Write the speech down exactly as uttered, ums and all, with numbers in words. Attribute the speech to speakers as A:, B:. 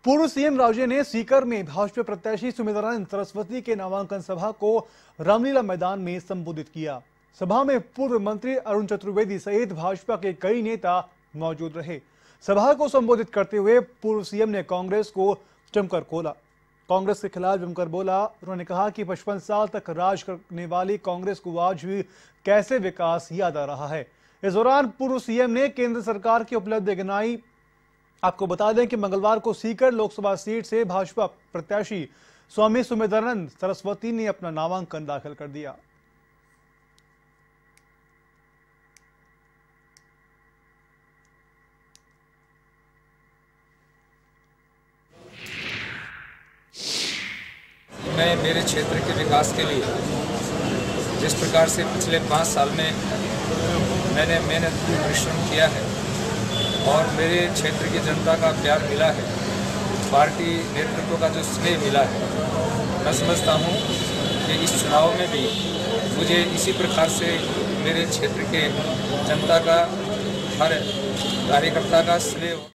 A: पूर्व सीएम राजे ने सीकर में भाजपा प्रत्याशी सुमित्रानंद सरस्वती के नामांकन सभा को रामलीला मैदान में संबोधित किया। सभा में पूर्व मंत्री अरुण चतुर्वेदी सहित भाजपा के कई नेता मौजूद रहे। सभा को संबोधित करते हुए पूर्व सीएम ने कांग्रेस को जमकर खोला, कांग्रेस के खिलाफ जमकर बोला। उन्होंने कहा कि पचपन साल तक राज करने वाली कांग्रेस को आज भी कैसे विकास याद आ रहा है। इस दौरान पूर्व सीएम ने केंद्र सरकार की उपलब्धि गिनाई। आपको बता दें कि मंगलवार को सीकर लोकसभा सीट से भाजपा प्रत्याशी स्वामी सुमित्रानंद सरस्वती ने अपना नामांकन दाखिल कर दिया।
B: मैं मेरे क्षेत्र के विकास के लिए जिस प्रकार से पिछले पाँच साल में मैंने मेहनत परिश्रम किया है और मेरे क्षेत्र की जनता का प्यार मिला है, पार्टी नेतृत्व का जो स्नेह मिला है, मैं समझता हूँ कि इस चुनाव में भी मुझे इसी प्रकार से मेरे क्षेत्र के जनता का, हर कार्यकर्ता का स्नेह